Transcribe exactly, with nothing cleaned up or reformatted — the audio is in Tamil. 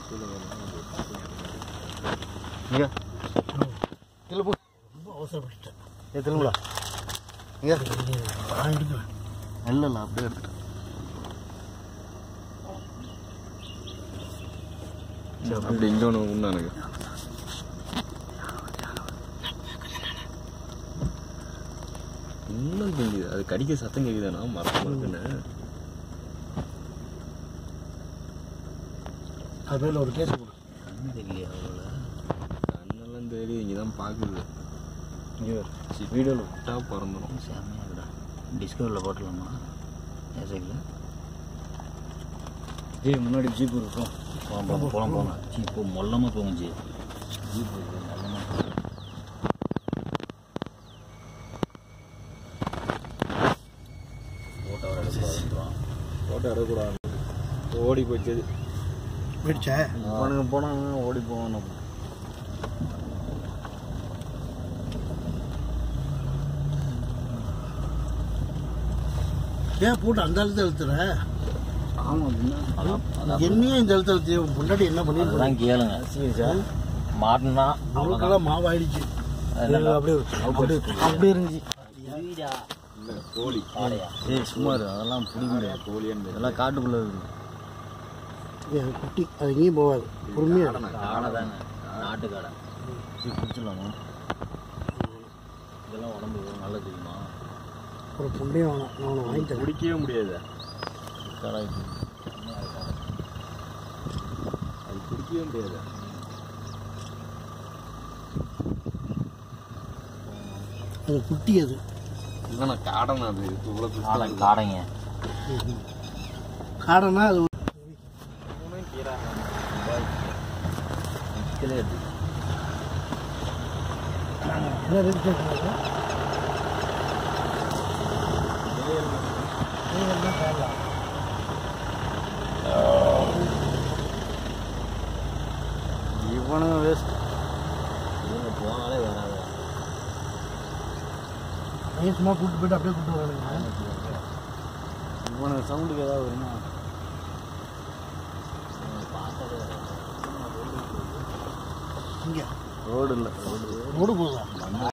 இங்கே திரும்ப ரொம்ப அவசரப்பட்டுட்டேன். ஏ திரும்பலா இங்கே எடுக்கிறேன். இல்லை இல்லை அப்படியே எடுத்துட்டேன். அப்படி இங்கே ஒன்று உண்டு எனக்கு. இன்னும் கேட்குது, அது கடிக்க சத்தம் கேட்குதாண்ணா மறக்க மறக்குன்னு. அது பேரில் ஒரு கேஸ் கொடு. கண்ணு தெரியலையா அவ்வளோ? கண்ணெல்லாம் தெரியுது, இங்கே தான் பார்க்குது. இங்கே வீடியோவில் விட்டா பிறந்துடும். செம்மையாக இருக்கா. டிஸ்கவரியில் போட்டலாமா ஏசைக்கில்? ஜி முன்னாடி ஜீப்பு இருக்கும். போகலாம் போகலாம் போகலாம் போகலாம். ஜீப்பு மொல்லமாக போகும். ஜி ஜீப்பு மொல்லமாக ஃபோட்டோ எடுக்கலாம். ஃபோட்டோ எடுக்கக்கூடாது. ஓடி போச்சு. போயிடுச்சா? அவனுங்க போனாங்க ஓடி போவான். ஏன் போட்டு அந்த எழுத்து எழுத்துற? ஆமாம், என்னையும் இந்த எழுத்து எழுத்து முன்னாடி என்ன பண்ணிருக்கேன் கேளுங்க. சீரியஸா மாட்டினா அவங்களுக்கெல்லாம் மாவாயிடுச்சு. அப்படியே அப்படியே இருந்துச்சு. கோழி ஏய் சுமார் அதெல்லாம் பிடிக்கல. கோழின்னு இதெல்லாம் காட்டுக்குள்ளே இருக்குது. குட்டி அது எங்கேயும் போகாது. பொறுமையாக காடை தானே, நாட்டு காடை. பிடிச்சிடலாமா? இதெல்லாம் உடம்பு நல்லா தெரியுமா? ஒரு புண்டையும் வேணும். நான் ஒன்று வாங்கிட்டேன். பிடிக்கவே முடியாது. கடை அது பிடிக்கவே முடியாது. அது குட்டி. அது இல்லைண்ணா காடைண்ணா. அது இவ்வளோ காடைங்க. காடைன்னா அது இவனுங்க வேஸ்ட். இவங்க போனாலே வராது. சும்மா கூப்பிட்டு போயிட்டு அப்படியே கூப்பிட்டு வரானுங்க. இவனுக்கு சவுண்டுக்கு ஏதாவது வருமா? இங்கே ரோடு இல்லை. ரோடு ரோடு போதும்.